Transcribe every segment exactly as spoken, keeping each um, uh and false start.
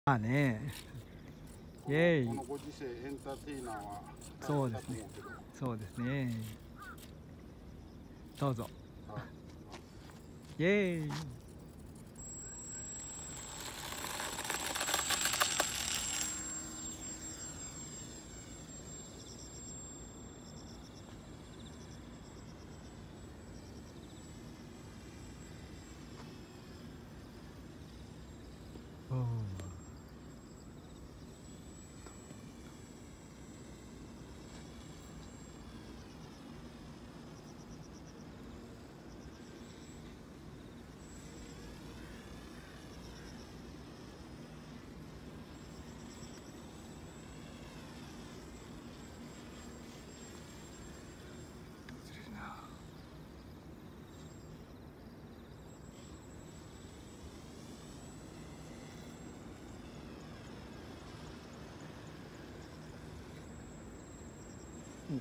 まあね。イエーイ。 このご時世エンターテイナーはそうですね。そうですね。どうぞ。イエーイ。おー。ずれるな。うん。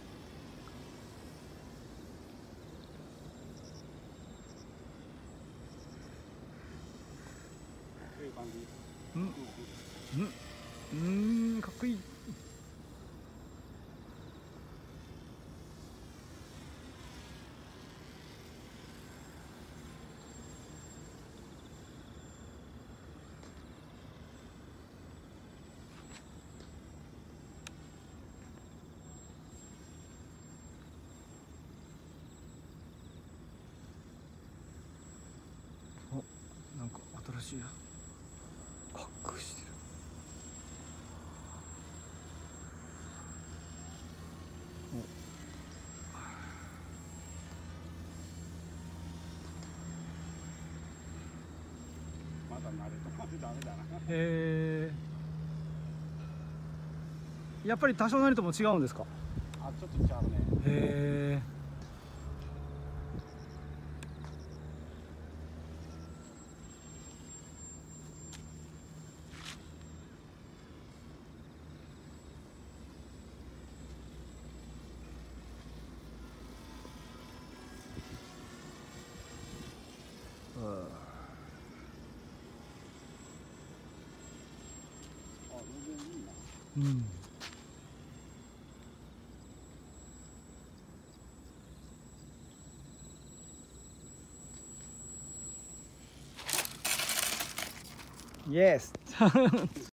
いい感じ。 うん。うん。うん、かっこいい。お、なんか新しいや。パックしてる。 まだ慣れとまでダメだな。 へえ。やっぱり多少なりとも違うんですか。 あ、ちょっとちゃうね。 へえ。うん。 あ、全然いいな。 うん。イエス。